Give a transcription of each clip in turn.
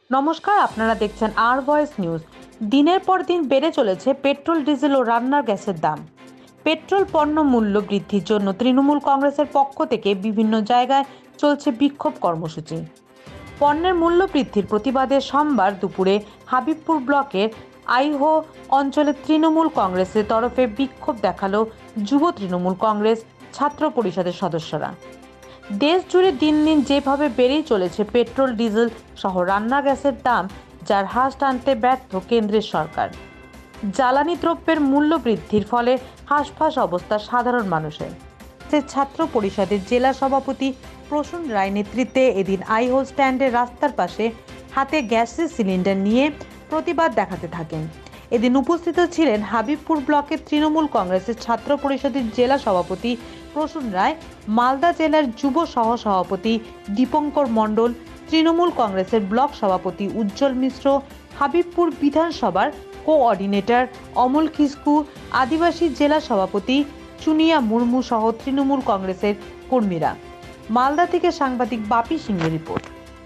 নমস্কার, আপনারা দেখছেন আর ভয়েস নিউজ। দিনের পর দিন বেড়ে চলেছে পেট্রোল, ডিজেল ও রান্নার গ্যাসের দাম। পেট্রোল পণ্য মূল্য বৃদ্ধির জন্য তৃণমূল কংগ্রেসের পক্ষ থেকে বিভিন্ন জায়গায় চলছে বিক্ষোভ কর্মসূচি। পণ্যের মূল্য বৃদ্ধির প্রতিবাদে সোমবার দুপুরে হাবিবপুর ব্লকের আইহো অঞ্চলে তৃণমূল কংগ্রেসের তরফে বিক্ষোভ দেখালো যুব তৃণমূল কংগ্রেস ছাত্র পরিষদের সদস্যরা। দেশ জুড়ে দিন দিন যেভাবে বেড়েই চলেছে পেট্রোল, ডিজেল সহ রান্না গ্যাসের দাম, যার হ্রাস টানতে ব্যর্থ কেন্দ্রের সরকার। জ্বালানি দ্রব্যের মূল্য বৃদ্ধির ফলে হাঁসফাঁস অবস্থা সাধারণ মানুষের। ছাত্র পরিষদের জেলা সভাপতি প্রসূন রায় নেতৃত্বে এদিন আইহো স্ট্যান্ডের রাস্তার পাশে হাতে গ্যাসের সিলিন্ডার নিয়ে প্রতিবাদ দেখাতে থাকেন। এদিন উপস্থিত ছিলেন হাবিবপুর ব্লকের তৃণমূল কংগ্রেসের ছাত্র পরিষদের জেলা সভাপতি প্রসূন রায়, মালদা জেলার যুব সহ সভাপতি দীপঙ্কর মণ্ডল, তৃণমূল কংগ্রেসের ব্লক সভাপতি উজ্জ্বল মিশ্র, হাবিবপুর বিধানসভার কোঅর্ডিনেটর অমল কিসকু, আদিবাসী জেলা সভাপতি চুনিয়া মুর্মু সহ তৃণমূল কংগ্রেসের কর্মীরা। মালদা থেকে সাংবাদিক বাপি সিংহের রিপোর্ট।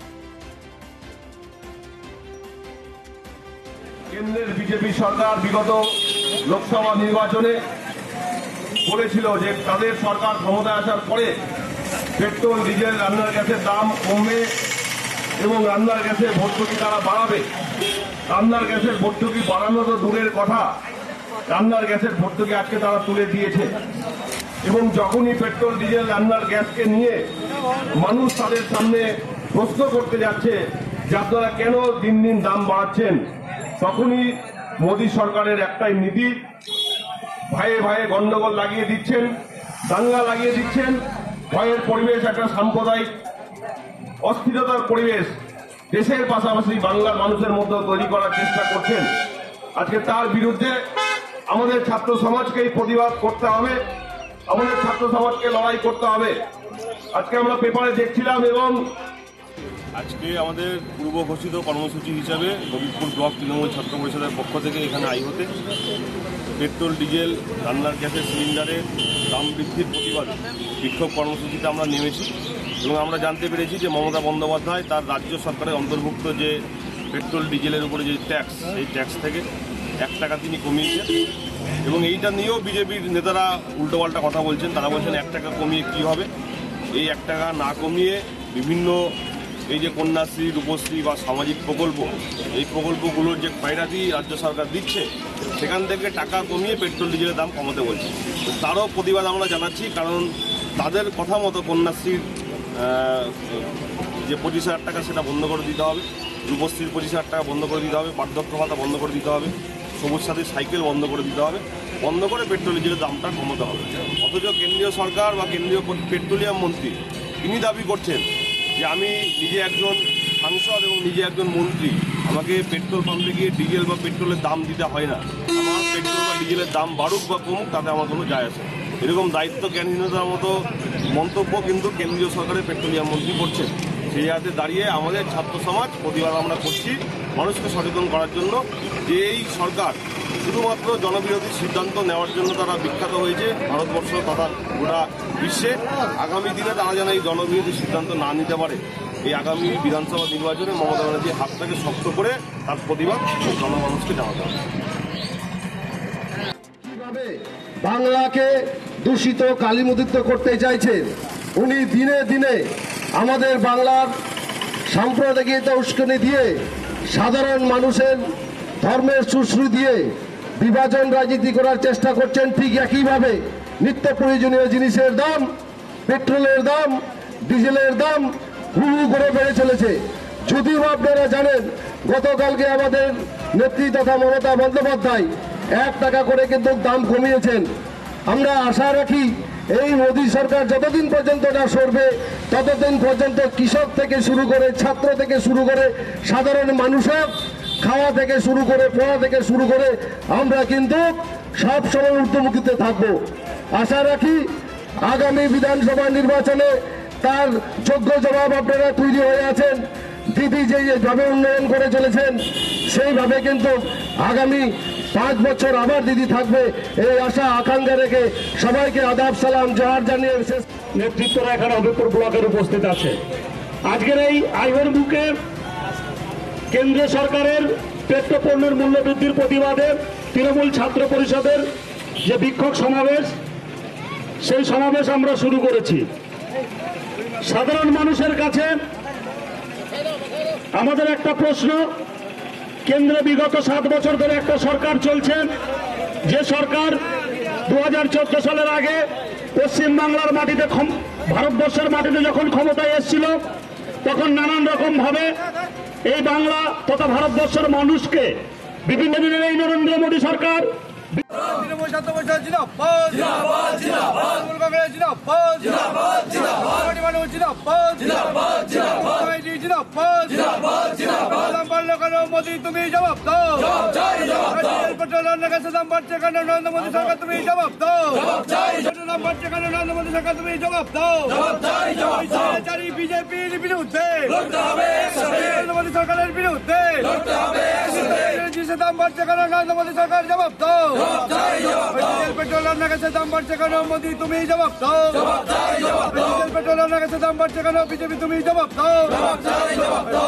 কেন্দ্রের বিজেপি সরকার বিগত লোকসভা নির্বাচনে বলেছিল যে তাদের সরকার ক্ষমতায় আসার পরে পেট্রোল, ডিজেল, রান্নার গ্যাসের দাম কমবে এবং রান্নার গ্যাসের ভর্তুকি তারা বাড়াবে। রান্নার গ্যাসের ভর্তুকি বাড়ানো তো দূরের কথা, রান্নার গ্যাসের ভর্তুকি আজকে তারা তুলে দিয়েছে। এবং যখনই পেট্রোল, ডিজেল, রান্নার গ্যাসকে নিয়ে মানুষ তাদের সামনে প্রশ্ন করতে যাচ্ছে যে আপনারা কেন দিন দিন দাম বাড়াচ্ছেন, তখনই মোদী সরকারের একটাই নীতি, ভাইয়ে ভাইয়ে গন্ডগোল লাগিয়ে দিচ্ছেন, দাঙ্গা লাগিয়ে দিচ্ছেন, ভয়ের পরিবেশ, একটা সাম্প্রদায়িক অস্থিরতার পরিবেশ দেশের পাশাপাশি বাংলার মানুষের মধ্যে তৈরি করার চেষ্টা করছেন। আজকে তার বিরুদ্ধে আমাদের ছাত্র সমাজকেই প্রতিবাদ করতে হবে, আমাদের ছাত্র সমাজকে লড়াই করতে হবে। আজকে আমরা পেপারে দেখছিলাম এবং আজকে আমাদের পূর্ব ঘোষিত কর্মসূচি হিসাবে হাবিবপুর ব্লক তৃণমূল ছাত্র পরিষদের পক্ষ থেকে এখানে আইহোতে পেট্রোল, ডিজেল, রান্নার গ্যাসের সিলিন্ডারের দাম বৃদ্ধির প্রতিবাদে বিক্ষোভ কর্মসূচিতে আমরা নেমেছি। এবং আমরা জানতে পেরেছি যে মমতা বন্দ্যোপাধ্যায় তার রাজ্য সরকারের অন্তর্ভুক্ত যে পেট্রোল, ডিজেলের উপরে যে ট্যাক্স, এই ট্যাক্স থেকে 1 টাকা তিনি কমিয়েছেন। এবং এইটা নিয়েও বিজেপির নেতারা উল্টোপাল্টা কথা বলছেন। তারা বলছেন 1 টাকা কমিয়ে কি হবে, এই 1 টাকা না কমিয়ে বিভিন্ন এই যে কন্যাশ্রী, রূপশ্রী বা সামাজিক প্রকল্প, এই প্রকল্পগুলোর যে খয়রাতি রাজ্য সরকার দিচ্ছে, সেখান থেকে টাকা কমিয়ে পেট্রোল, ডিজেলের দাম কমাতে বলছে। তারও প্রতিবাদ আমরা জানাচ্ছি, কারণ তাদের কথা মতো কন্যাশ্রীর যে 25,000 টাকা সেটা বন্ধ করে দিতে হবে, রূপশ্রীর 25,000 টাকা বন্ধ করে দিতে হবে, বার্ধক্য ভাতা বন্ধ করে দিতে হবে, সবুজ সাথী সাইকেল বন্ধ করে দিতে হবে, বন্ধ করে পেট্রোল, ডিজেলের দামটা কমাতে হবে। অথচ কেন্দ্রীয় সরকার বা কেন্দ্রীয় পেট্রোলিয়াম মন্ত্রী তিনি দাবি করছেন যে আমি নিজে একজন সাংসদ এবং নিজে একজন মন্ত্রী, আমাকে পেট্রোল পাম্পে গিয়ে ডিজেল বা পেট্রোলের দাম দিতে হয় না, আমার পেট্রোল বা ডিজেলের দাম বাড়ুক বা কমুক তাতে আমার কোনো যায় আসে। এরকম দায়িত্ব জ্ঞানহীনতার মতো মন্তব্য কিন্তু কেন্দ্রীয় সরকারের পেট্রোলিয়াম মন্ত্রী করছেন। সেই হাতে দাঁড়িয়ে আমাদের ছাত্র সমাজ প্রতিবাদ আমরা করছি মানুষকে সচেতন করার জন্য যে এই সরকার শুধুমাত্র জনবিরোধী সিদ্ধান্ত নেওয়ার জন্য তারা বিখ্যাত হয়েছে ভারতবর্ষ তথা গোটা বিশ্বে। আগামী দিনে তারা যেন এই জনবিরোধী সিদ্ধান্ত না নিতে পারে, এই আগামী বিধানসভা নির্বাচনে মমতা ব্যানার্জির হাতটাকে শক্ত করে তার প্রতিবাদ জনমানুষকে জানাতে হবে। কিভাবে বাংলাকে দূষিত, কালিমুদিত করতে চাইছেন উনি দিনে দিনে আমাদের বাংলার সাম্প্রদায়িকতা উস্কানি দিয়ে, সাধারণ মানুষের ধর্মের সুশ্রী দিয়ে বিভাজন রাজনীতি করার চেষ্টা করছেন। ঠিক একইভাবে নিত্য প্রয়োজনীয় জিনিসের দাম, পেট্রোলের দাম, ডিজেলের দাম হু হু করে বেড়ে চলেছে। যদিও আপনারা জানেন গতকালকে আমাদের নেত্রী তথা মমতা বন্দ্যোপাধ্যায় 1 টাকা করে কিন্তু দাম কমিয়েছেন। আমরা আশা রাখি এই মোদী সরকার যতদিন পর্যন্ত না সরবে ততদিন পর্যন্ত কৃষক থেকে শুরু করে, ছাত্র থেকে শুরু করে, সাধারণ মানুষের খাওয়া থেকে শুরু করে, পড়া থেকে শুরু করে আমরা কিন্তু সব সময় ঊর্ধ্বমুখীতে থাকবো। আশা রাখি আগামী বিধানসভা নির্বাচনে তার যোগ্য জবাব আপনারা তৈরি হয়ে আছেন। দিদি যেভাবে উন্নয়ন করে চলেছেন সেইভাবে কিন্তু আগামী 5 বছর আবার দিদি থাকবে, এই আশা আকাঙ্ক্ষা রেখে সবাইকে আদাব, সালাম, জোহার জানিয়ে শেষ। নেতৃত্বরা এখানে হাবিবপুর ব্লকের উপস্থিত আছে। আজকের এই আইহোর বুকে কেন্দ্র সরকারের পেট্রোপণ্যের মূল্য বৃদ্ধির প্রতিবাদে তৃণমূল ছাত্র পরিষদের যে বিক্ষোভ সমাবেশ, সেই সমাবেশ আমরা শুরু করেছি। সাধারণ মানুষের কাছে আমাদের একটা প্রশ্ন, কেন্দ্রে বিগত 7 বছর ধরে একটা সরকার চলছে, যে সরকার 2014 সালের আগে পশ্চিম বাংলার মাটিতে ভারতবর্ষের মাটিতে যখন ক্ষমতায় এসেছিল, তখন নানান রকম ভাবে এই বাংলা তথা ভারতবর্ষের মানুষকে বিভিন্ন দিনের এই নরেন্দ্র মোদী সরকার মোদী তুমি জবাব দাও, পেট্রোল গ্যাসের দাম বাড়ছে কেন নরেন্দ্র মোদী সরকার তুমি জবাব দাও, পেট্রোল দাম বাড়ছে কেন নরেন্দ্র মোদী সরকার তুমি জবাব দাও, বিজেপির বিরুদ্ধে নরেন্দ্র মোদী সরকারের বিরুদ্ধে দাম বাড়ছে কেন নরেন্দ্র মোদী সরকার জবাব দাও, পেট্রোল গ্যাসের দাম বাড়ছে কেন মোদী তুমি জবাব দাও, পেট্রোল গ্যাসের দাম বাড়ছে কেন বিজেপি তুমি জবাব দাও।